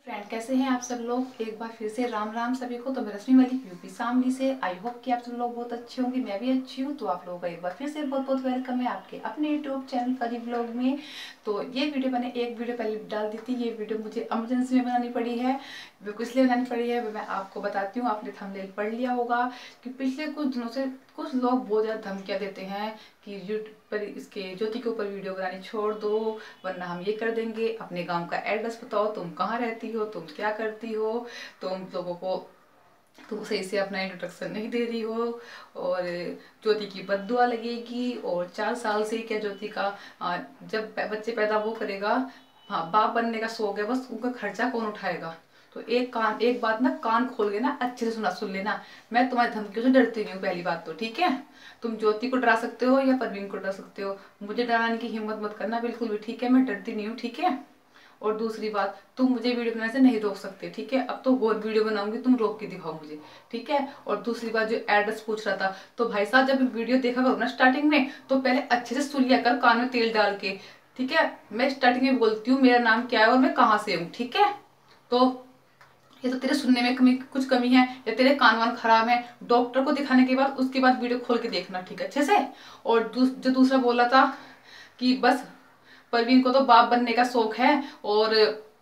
Friend, कैसे हैं आप सब लोग। एक बार फिर से राम राम सभी को। तो मैं रश्मि मलिक यूपी शामली से। आई होप कि आप सब लोग बहुत अच्छे होंगे, मैं भी अच्छी हूँ। तो आप लोगों का एक बार फिर से बहुत बहुत वेलकम है आपके अपने यूट्यूब चैनल फरी व्लॉग में। तो ये वीडियो मैंने एक वीडियो पहले डाल दी थी। ये वीडियो मुझे इमरजेंसी में बनानी पड़ी है। वो किस लिए बनानी पड़ी है मैं आपको बताती हूँ। आपने थंबनेल पढ़ लिया होगा कि पिछले कुछ दिनों से कुछ लोग बहुत ज़्यादा धमकियाँ देते हैं कि यूट्यूब पर इसके ज्योति के ऊपर वीडियो बनानी छोड़ दो, वरना हम ये कर देंगे। अपने गांव का एड्रेस बताओ, तुम कहाँ रहती हो, तुम क्या करती हो, तुम लोगों को तुम सही से अपना इंट्रोडक्शन नहीं दे रही हो, और ज्योति की बद्दुआ लगेगी। और 4 साल से क्या ज्योति का जब बच्चे पैदा वो करेगा, हाँ बाप बनने का शौक है, बस उनका खर्चा कौन उठाएगा। तो एक बात ना कान खोल के ना अच्छे से सुन लेना। मैं तुम्हारी धमकियों से डरती नहीं हूँ, पहली बात तो ठीक है। तुम ज्योति को डरा सकते हो या परवीन को डरा सकते हो, मुझे डराने की हिम्मत मत करना बिल्कुल भी, ठीक है। मैं डरती नहीं हूँ, ठीक है। और दूसरी बात, तुम मुझे वीडियो बनाने से नहीं रोक सकते, ठीक है। अब तो और वीडियो बनाऊंगी, तुम रोक के दिखाओ मुझे, ठीक है। और दूसरी बात, जो एड्रेस पूछ रहा था, तो भाई साहब जब वीडियो देखा करो ना स्टार्टिंग में, तो पहले अच्छे से सुन लिया कर कान में तेल डाल के, ठीक है। मैं स्टार्टिंग में बोलती हूँ मेरा नाम क्या है और मैं कहाँ से हूँ, ठीक है। तो ये तो तेरे सुनने में कुछ कमी है या तेरे कान वान खराब है, डॉक्टर को दिखाने के बाद उसके बाद वीडियो खोल के देखना, ठीक है, अच्छे से। और जो दूसरा बोला था कि बस परवीन को तो बाप बनने का शौक है और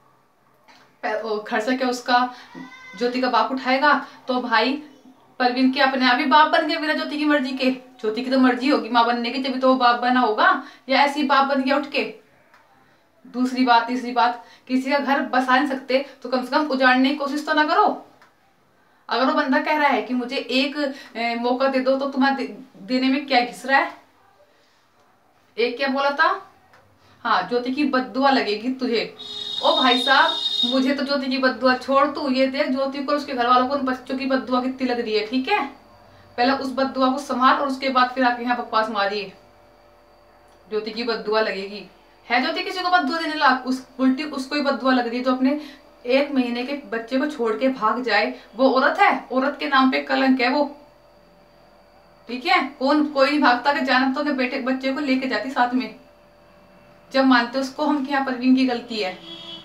खर्चा क्या उसका ज्योति का बाप उठाएगा। तो भाई परवीन के अपने आप ही बाप बन गए बिना ज्योति की मर्जी के। ज्योति की तो मर्जी होगी माँ बनने की, जब तो वो बाप बना होगा, या ऐसे ही बाप बन गया उठ के। दूसरी बात, तीसरी बात, किसी का घर बसा नहीं सकते तो कम से कम उजाड़ने की कोशिश तो ना करो। अगर वो बंदा कह रहा है कि मुझे एक मौका दे दो, तो तुम्हारे देने में क्या घिस रहा है। एक क्या बोला था, हाँ ज्योति की बद्दुआ लगेगी तुझे। ओ भाई साहब, मुझे तो ज्योति की बद्दुआ छोड़, तू ये देख ज्योति को उसके घर वालों को उन बच्चों की बद्दुआ कितनी लग रही है, ठीक है। पहले उस बद्दुआ को संभाल और उसके बाद फिर आके यहाँ बकवास मारिए। ज्योति की बद्दुआ लगेगी, है ज्योति किसी को बद्दुआ देने लायक? उस उल्टी उसको ही बद्दुआ लग रही है जो अपने 1 महीने के बच्चे को छोड़ के भाग जाए। वो औरत है, औरत के नाम पे कलंक है वो, ठीक है। कोई नहीं भागता कि जान तो के बेटे बच्चे को लेके जाती साथ में, जब मानते उसको हम कि यहाँ परवीन की गलती है।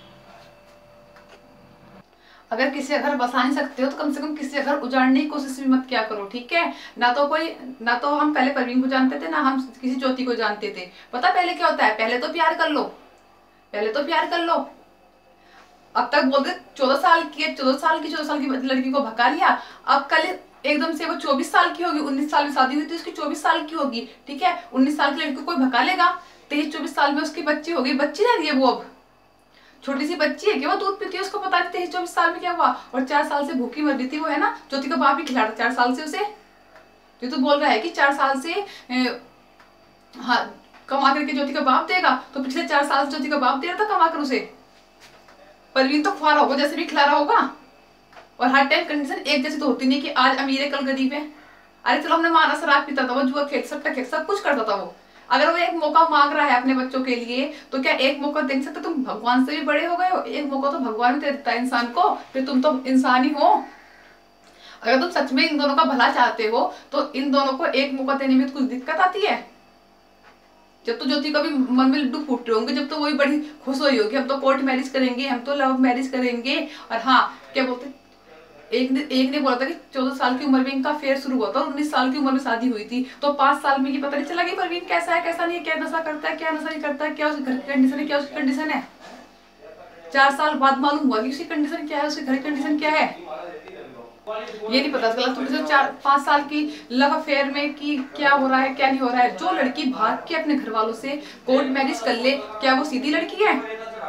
अगर किसी घर बसा नहीं सकते हो तो कम से कम किसी घर उजाड़ने की कोशिश भी मत क्या करो, ठीक है। ना तो हम पहले परवीन को जानते थे, ना हम किसी ज्योति को जानते थे। पता पहले क्या होता है, पहले तो प्यार कर लो, पहले तो प्यार कर लो। अब तक बोलते 14 साल की है, 14 साल की लड़की को भगा लिया। अब कल एकदम से वो 24 साल की होगी, 19 साल में शादी हुई थी उसकी, 24 साल की होगी, ठीक है। 19 साल की लड़की को कोई भगा लेगा। 23-24 साल में उसकी बच्ची होगी, बच्ची रह रही है वो, अब छोटी सी बच्ची है कि वो दूध पीती है, उसको पता नहीं 23-24 साल में क्या हुआ। और 4 साल से भूखी मर रही थी वो, है ना। ज्योति का बाप ही खिला रहा 4 साल से उसे। जो तू बोल रहा है कि 4 साल से हाँ कमा करके ज्योति का बाप देगा, तो पिछले 4 साल से ज्योति का बाप दे रहा था कमा कर उसे। परवीन तो खुआ रहा होगा जैसे भी खिला रहा होगा। और हर टाइम कंडीशन एक जैसी तो होती नहीं कि आज अमीर है कल गरीब है। अरे चलो हमने माना शराब पीता था वो, जुआ खेल सट्टा खेल सब कुछ करता था वो। अगर वो एक मौका मांग रहा है अपने बच्चों के लिए, तो क्या एक मौका दे सकते? तुम भगवान से भी बड़े हो गए हो, एक मौका तो भगवान दे देता है इंसान को, फिर तुम तो इंसान ही हो। अगर तुम सच में इन दोनों का भला चाहते हो तो इन दोनों को एक मौका देने में तो कुछ दिक्कत आती है। जब तो ज्योति का भी मन में लड्डू फूट रहे होंगे, जब तो वही बड़ी खुश हुई होगी, हम तो कोर्ट मैरिज करेंगे, हम तो लव मैरिज करेंगे। और हाँ क्या बोलते, एक ने बोला था कि 14 साल की उम्र में इनका अफेयर शुरू हुआ था और 19 साल की उम्र में शादी हुई थी। तो 5 साल में ये पता नहीं चला कि परवीन कैसा है कैसा नहीं है, क्या नशा करता है क्या नशा नहीं करता है, क्या उसकी घर की कंडीशन है क्या उसकी कंडीशन है। 4 साल बाद मालूम हुआ कि उसकी कंडीशन क्या है, उसकी घर की कंडीशन क्या है, ये नहीं पता चला। तुम 4-5 साल की लव अफेयर में कि क्या हो रहा है क्या नहीं हो रहा है। जो लड़की भाग के अपने घर वालों से कोर्ट मैरिज कर ले, क्या वो सीधी लड़की है?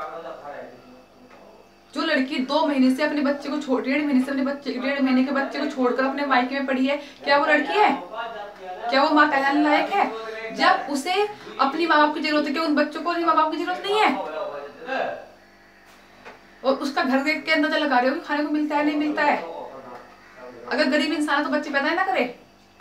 जो लड़की 2 महीने से अपने बच्चे को छोड़, 1.5 महीने के बच्चे को छोड़कर अपने मायके में पड़ी है, क्या वो लड़की है? क्या वो माँ कहलाने लायक है? जब उसे अपनी माँ बाप की जरूरत है, क्या उन बच्चों को अपनी माँ बाप की जरूरत नहीं है? और उसका घर देख के अंदाजा लगा रहे हो कि खाने को मिलता है नहीं मिलता है। अगर गरीब इंसान है तो बच्चे पैदा ही ना करे।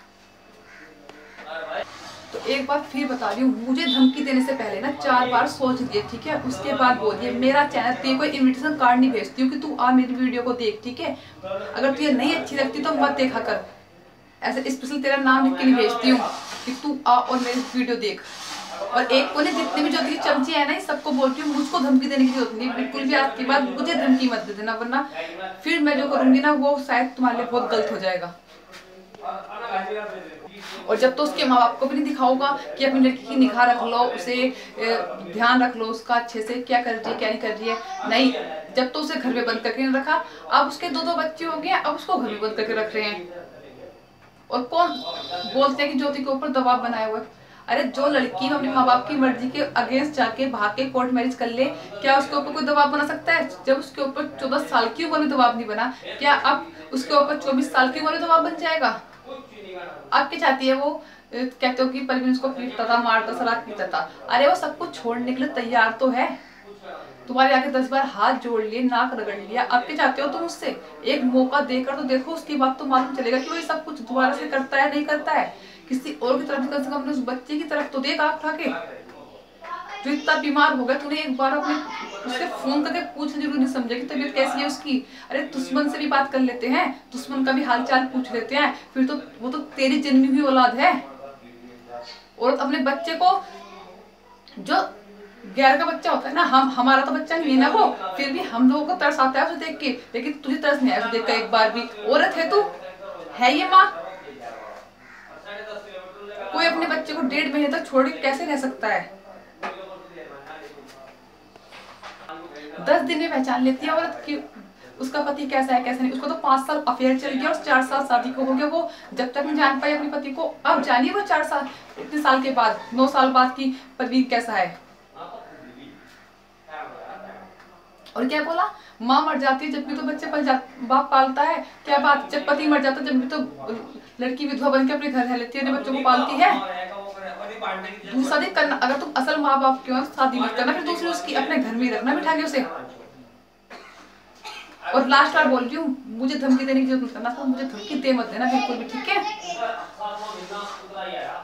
तो एक बार फिर बता रही हूँ, मुझे धमकी देने से पहले ना 4 बार सोच लिए, ठीक है। उसके बाद बोलिए। मेरा चैनल पे कोई इनविटेशन कार्ड नहीं भेजती हूँ कि तू आ मेरी वीडियो को देख, ठीक है। अगर तुझे नहीं अच्छी लगती तो मत देखा कर। ऐसे स्पेशल तेरा नाम लिख के नहीं भेजती हूँ कि तू आ और मेरी वीडियो देख। और एक को नहीं, जितने भी ज्योति की चमची है ना, सबको बोलती हूँ मुझको धमकी देने की जरूरत नहीं, बिल्कुल भी आज के बाद मुझे धमकी मत दे देना, वरना फिर मैं जो करूंगी ना वो शायद तुम्हारे लिए बहुत गलत हो जाएगा। और जब तो उसके माँ बाप को भी नहीं दिखाओगा कि अपनी लड़की की निगाह रख लो, उसे ध्यान रख लो उसका अच्छे से, क्या कर रही है क्या नहीं कर रही है, नहीं, जब तो उसे घर में बंद करके नहीं रखा, अब उसके 2-2 बच्चे हो गए, अब उसको घर में बंद करके रख रहे हैं। और कौन बोलते हैं कि ज्योति के ऊपर दबाव बनाया हुआ है? अरे जो लड़की अपने माँ बाप की मर्जी के अगेंस्ट जाके भाग के कोर्ट मैरिज कर ले, क्या उसके ऊपर कोई दबाव बना सकता है? जब उसके ऊपर 14 साल की उम्र में दबाव नहीं बना, क्या अब उसके ऊपर 24 साल की उम्र में दबाव बन जाएगा? अब क्या चाहती है वो? कहते हो कि परवीन उसको पीटता था, मारता, शराब पीता था, अरे वो सब कुछ छोड़ने के लिए तैयार तो है, तुम्हारे आगे 10 बार हाथ जोड़ लिए, नाक रगड़ लिया, अब क्या चाहते हो तुम उससे? एक मौका देकर तो देखो, उसकी बात तो मालूम चलेगा कि वो ये सब कुछ दोबारा से करता है नहीं करता है। किसी और की तरफ कम से कम उस बच्चे की तरफ तो देख आँख उठा के। जो इतना बीमार हो गया, तूने एक बार अपने उससे फोन करके पूछना जरूरी नहीं समझा कि तबीयत कैसी है उसकी? अरे दुश्मन से भी बात कर लेते हैं, दुश्मन का भी हाल चाल पूछ लेते हैं, फिर तो वो तो तेरी जन्मी हुई औलाद है। और अपने बच्चे को, जो गैर का बच्चा होता है ना, हमारा तो बच्चा नहीं है ना वो, फिर भी हम लोगों को तरस आता है उसे देख के, लेकिन तुझे तरस नहीं आया उसे देख कर एक बार भी? औरत है तू, है ये माँ? कोई अपने बच्चे को 1.5 महीने तक छोड़ के कैसे रह सकता है? 10 दिन में पहचान लेती है औरत की उसका पति कैसा है कैसा नहीं। उसको तो 5 साल अफेयर चल गया और 4 साल शादी को हो गया, वो जब तक नहीं जान पाई अपने पति को, अब जानिए वो 4 साल, इतने साल के बाद, 9 साल बाद की परवीन कैसा है। और क्या बोला, माँ मर जाती है जब भी तो बच्चे बाप पालता है, क्या बात, जब पति मर जाता है जब भी तो लड़की विधवा बन के अपने घर रह लेती है, अपने बच्चों को पालती है। शादी करना, अगर तुम असल माँ बाप के हो शादी मत करना, फिर दूसरी उसकी अपने घर में ही रखना बिठा के उसे। और लास्ट बार बोल रही हूँ, मुझे धमकी देने की जरूरत मत करना, तो मुझे धमकी दे मत देना बिल्कुल भी, ठीक है?